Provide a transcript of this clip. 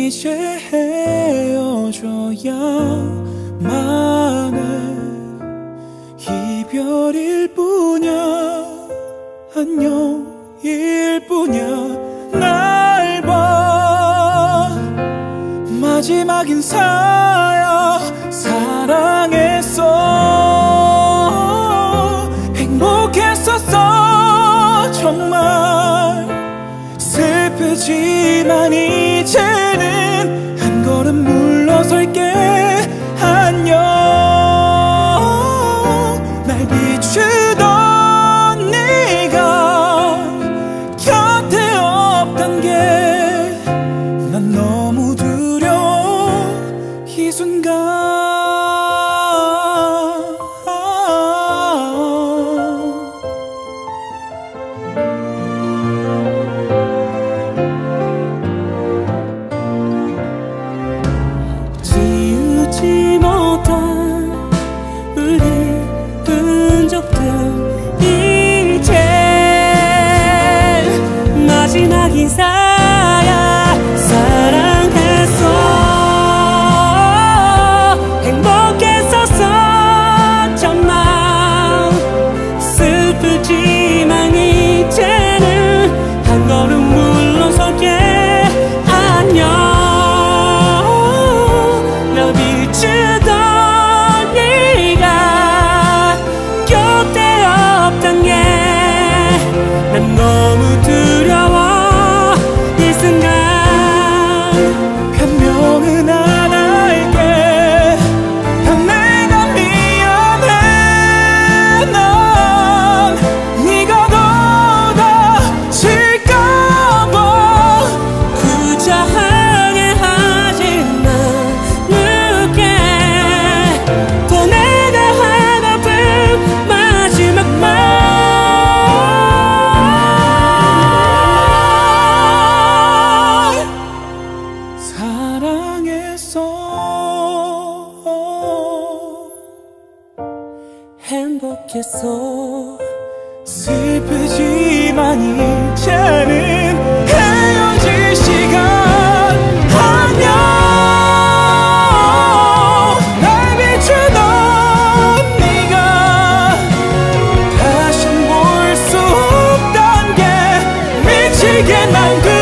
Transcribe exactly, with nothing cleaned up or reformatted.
이제 헤어져야만 해. 이별일 뿐이야, 안녕일 뿐이야. 날 봐, 마지막 인사야. 사랑했어, 행복했었어 정말. 슬프지만 이제는 한 걸음 물러설게. 안녕. 날 비추던 네가 곁에 없단 게 난 너무 두려워 이 순간. 지우지 못한 우리 흔적들, 이제 마지막 인사야. 사랑했어, 행복했었어 정말. 슬프지만 이제는 한 걸음 물러설게. 안녕. 비추던 네가 곁에 없던 게 난 너무 두려워 이 순간. 변명은 안 할게. 단 내가 미안해. 난 네가 더 다칠까봐 구차하게 하지 마. 또 내가 하고픈 마지막 말. 사랑했어, 행복했어. 슬프지만 이제는 헤어질 시간. 안녕. 날 비추던 네가 다신 볼 수 없단 게 미치게 난 그